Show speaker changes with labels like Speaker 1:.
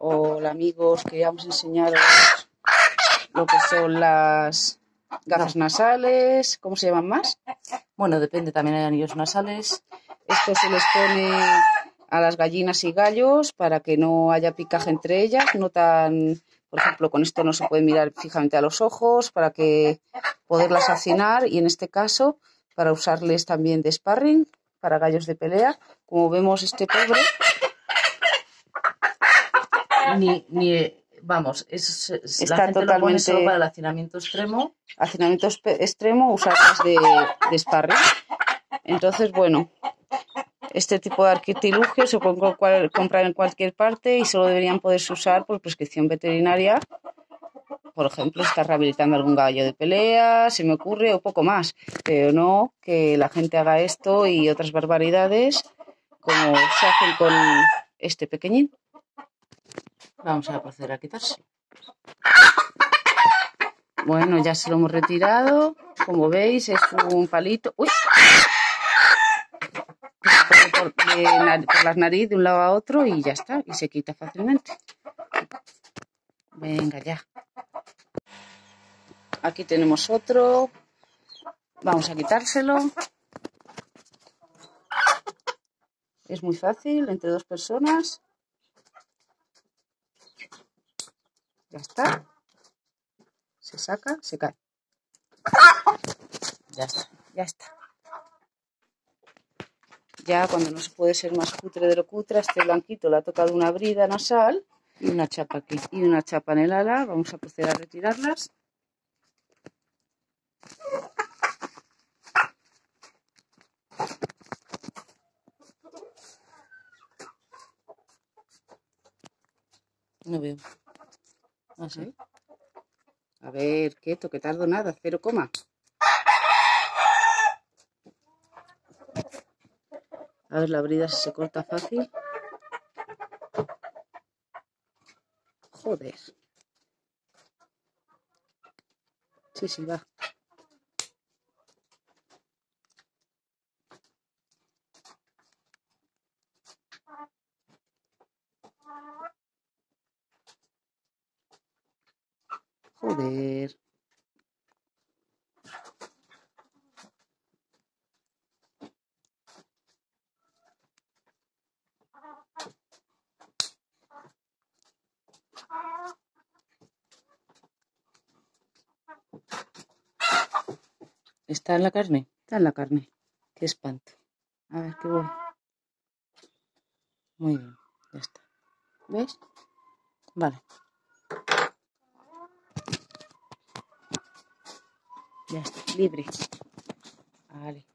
Speaker 1: Hola amigos, queríamos enseñaros lo que son las gafas nasales. ¿Cómo se llaman más?
Speaker 2: Bueno, depende, también hay anillos nasales.
Speaker 1: Esto se les pone a las gallinas y gallos para que no haya picaje entre ellas. Por ejemplo, con esto no se puede mirar fijamente a los ojos para que poderlas hacinar, y en este caso para usarles también de sparring para gallos de pelea. Como vemos, este pobre
Speaker 2: Vamos,
Speaker 1: está
Speaker 2: la gente
Speaker 1: totalmente,
Speaker 2: lo pone solo para el hacinamiento extremo.
Speaker 1: Hacinamiento extremo, usarlas de sparring. Entonces, bueno, este tipo de artilugios se pueden comprar en cualquier parte y solo deberían poderse usar por prescripción veterinaria. Por ejemplo, si estás rehabilitando algún gallo de pelea, se me ocurre, o poco más. Pero no que la gente haga esto y otras barbaridades como se hacen con este pequeñín.
Speaker 2: Vamos a proceder a quitarse.
Speaker 1: Bueno, ya se lo hemos retirado. Como veis, es un palito. ¡Uy! Por la nariz de un lado a otro y ya está. Y se quita fácilmente. Venga, ya. Aquí tenemos otro. Vamos a quitárselo. Es muy fácil, entre dos personas. Ya está. Se saca, se cae.
Speaker 2: Ya está.
Speaker 1: Ya está. Ya cuando no se puede ser más cutre de lo cutre, este blanquito le ha tocado una brida nasal
Speaker 2: Y una chapa aquí.
Speaker 1: y una chapa en el ala. Vamos a proceder a retirarlas.
Speaker 2: No veo. Ah, sí.
Speaker 1: A ver, quieto, que tardo nada, 0, a ver, la brida se corta fácil. Joder. Sí, sí, va. Joder.
Speaker 2: ¿Está en la carne?
Speaker 1: Está en la carne.
Speaker 2: Qué espanto.
Speaker 1: A ver, qué voy.
Speaker 2: Muy bien, ya está.
Speaker 1: ¿Ves?
Speaker 2: Vale.
Speaker 1: Ya está, libre. Vale.